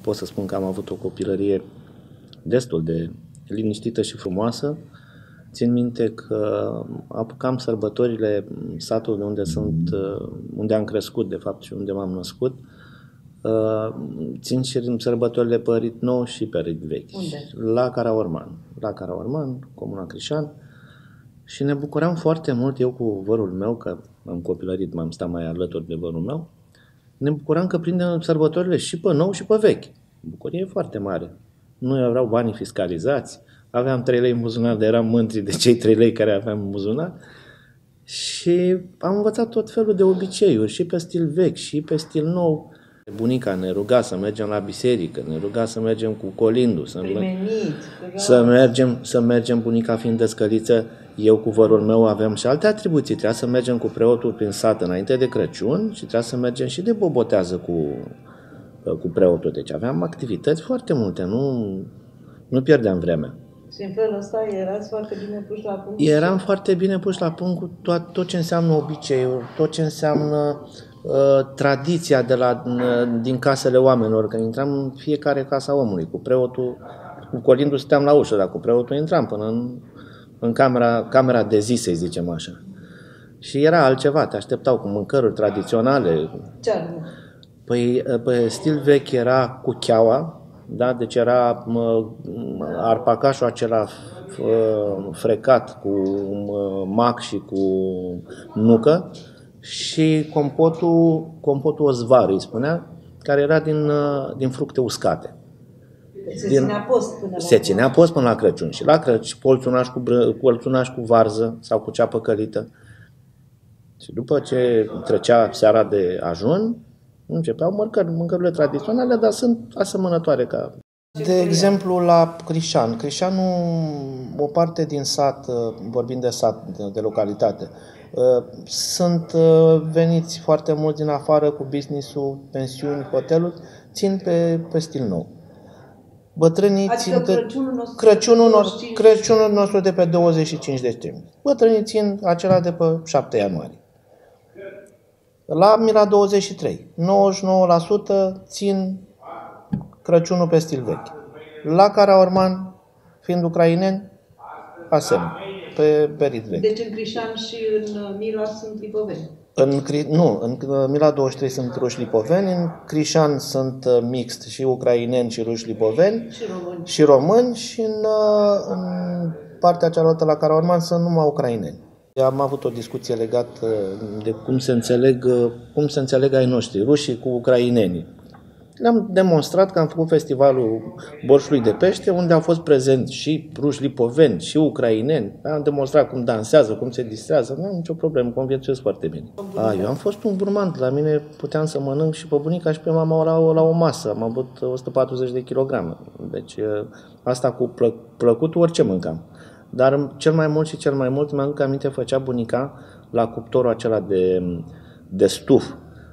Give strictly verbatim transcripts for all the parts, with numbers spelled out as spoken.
Pot să spun că am avut o copilărie destul de liniștită și frumoasă. Țin minte că apucam sărbătorile satul de unde sunt, unde am crescut, de fapt, și unde m-am născut. Țin și sărbătorile pe Rit Nou și pe Rit Vechi. Unde? La Caraorman. La Caraorman, Comuna Crișan. Și ne bucuram foarte mult, eu cu vărul meu, că am copilărit, m-am stat mai alături de vărul meu, ne bucuram că prindem sărbătorile și pe nou și pe vechi. Bucurie foarte mare. Nu erau banii fiscalizați, aveam trei lei în buzunar, dar eram mândri de cei trei lei care aveam în buzunar. Și am învățat tot felul de obiceiuri, și pe stil vechi, și pe stil nou. Bunica ne ruga să mergem la biserică, ne ruga să mergem cu colindu, să, Primeniți, să, mergem, să mergem, bunica fiind dăscăliță, eu cu vărul meu aveam și alte atribuții. Trebuia să mergem cu preotul prin sat înainte de Crăciun și trebuia să mergem și de bobotează cu, cu preotul. Deci aveam activități foarte multe, nu, nu pierdeam vremea. Și în felul ăsta erați foarte bine puși la punct? Eram foarte bine puși la punct cu tot, tot ce înseamnă obiceiuri, tot ce înseamnă uh, tradiția de la, uh, din casele oamenilor. Când intram în fiecare casa omului, cu preotul, cu colindu stăteam la ușă, dar cu preotul intram până în, în camera, camera de zi, să zicem așa. Și era altceva, te așteptau cu mâncăruri tradiționale. Ce anume? Păi, pe stil vechi era cu cheaua, da? Deci era mă, arpacașul acela frecat cu mac și cu nucă și compotul, compotul ozvar, îi spunea, care era din, din fructe uscate. Se din, ținea post până la Se ținea post până la Crăciun. Și la Crăciun, polțunaș cu, polțunaș cu varză sau cu ceapă călită. Și după ce trecea seara de ajun, începeau mâncări, mâncărurile tradiționale, dar sunt asemănătoare ca... De exemplu, la Crișan. Crișanul, o parte din sat, vorbind de sat, de localitate, sunt veniți foarte mulți din afară cu business-ul, pensiuni, hoteluri, țin pe, pe stil nou. Bătrânii adică țin Crăciunul nostru, Crăciunul, nostru, Crăciunul nostru de pe douăzeci și cinci decembrie. Bătrânii țin acela de pe șapte ianuarie. La Mila douăzeci și trei, nouăzeci și nouă la sută țin Crăciunul pe stil vechi. La Caraorman, fiind ucraineni, asemenea, pe, pe rit vechi. Deci în Crișan și în Mila sunt lipoveni? În, nu, în Mila douăzeci și trei sunt ruși lipoveni, în Crișan sunt mixt și ucraineni și ruși lipoveni și români, și, români, și în, în partea cealaltă la Caraorman sunt numai ucraineni. Am avut o discuție legată de cum se înțeleg, cum se înțeleg ai noștri, rușii cu ucrainenii. Le-am demonstrat că am făcut festivalul Borșului de Pește, unde au fost prezenți și ruși lipoveni și ucraineni. Am demonstrat cum dansează, cum se distrează. Nu am nicio problemă, conviețuiesc foarte bine. A, eu am fost un gurmand. La mine puteam să mănânc și pe bunica și pe mama la, la o masă. Am avut o sută patruzeci de kilograme. Deci asta cu plă, plăcutul orice mâncam. Dar cel mai mult și cel mai mult, mi-aduc aminte, făcea bunica la cuptorul acela de, de stuf,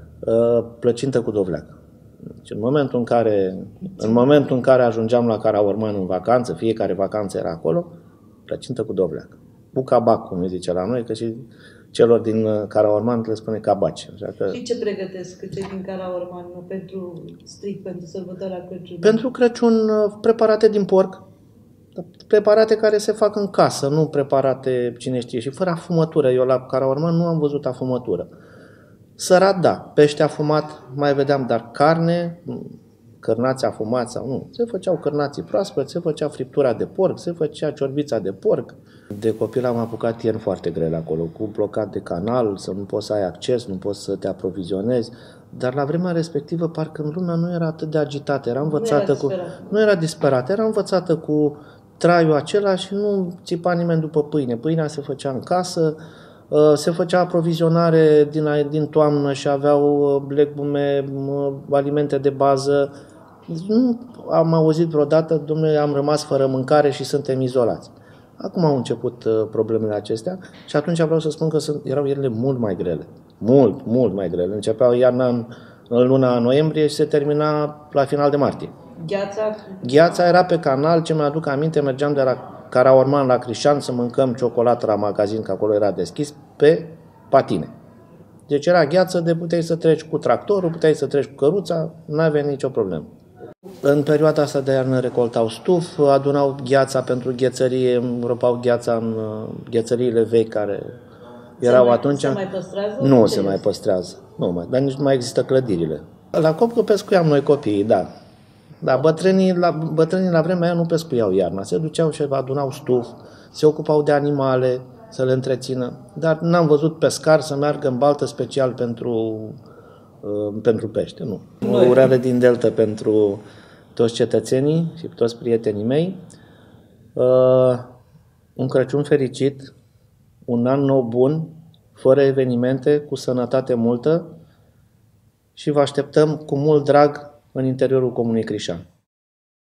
plăcintă cu dovleac. Deci în momentul în care, în momentul în care ajungeam la Caraorman în vacanță, fiecare vacanță era acolo, plăcintă cu dovleac. Cu cabac, cum îi zice la noi, că și celor din Caraorman le spune cabaci. Că... Și ce pregătesc cei din Caraorman pentru strict pentru sărbătoarea Crăciun? Pentru Crăciun, preparate din porc. Preparate care se fac în casă, nu preparate cine știe, și fără afumătură. Eu la Caraorman nu am văzut afumătură. Sărat, da, pește afumat mai vedeam, dar carne, cârnați afumați sau nu. Se făceau cârnații proaspeți, se făcea friptura de porc, se făcea ciorbița de porc. De copil am apucat ierni foarte grele acolo, cu blocat de canal, să nu poți să ai acces, nu poți să te aprovizionezi. Dar la vremea respectivă, parcă în lumea nu era atât de agitată, era învățată cu... Nu era disperată, era învățată cu traiul acela și nu țipa nimeni după pâine. Pâinea se făcea în casă, se făcea aprovizionare din, din toamnă și aveau legume, alimente de bază. Nu am auzit vreodată, domnule, am rămas fără mâncare și suntem izolați. Acum au început problemele acestea și atunci vreau să spun că sunt, erau ele mult mai grele. Mult, mult mai grele. Începeau iarna în, în luna noiembrie și se termina la final de martie. Gheața? Gheața era pe canal, ce mi-aduc aminte, mergeam de la Caraorman la Crișan să mâncăm ciocolată la magazin, că acolo era deschis, pe patine. Deci era gheață de puteai să treci cu tractorul, puteai să treci cu căruța, nu avea nicio problemă. În perioada asta de iarnă recoltau stuf, adunau gheața pentru ghețărie, îngropau gheața în ghețăriile vechi care erau se mai, atunci. Se mai păstrează? Nu se mai păstrează. Nu mai, dar nici nu mai există clădirile. La Copcă pescuiam noi copiii, da. Dar bătrânii la, bătrânii la vremea aia nu pescuiau iarna. Se duceau și adunau stuf, se ocupau de animale, să le întrețină. Dar n-am văzut pescar să meargă în baltă special pentru, uh, pentru pește, nu. O urare din Delta pentru toți cetățenii și toți prietenii mei. Uh, un Crăciun fericit, un an nou bun, fără evenimente, cu sănătate multă și vă așteptăm cu mult drag în interiorul Comunei Crișan.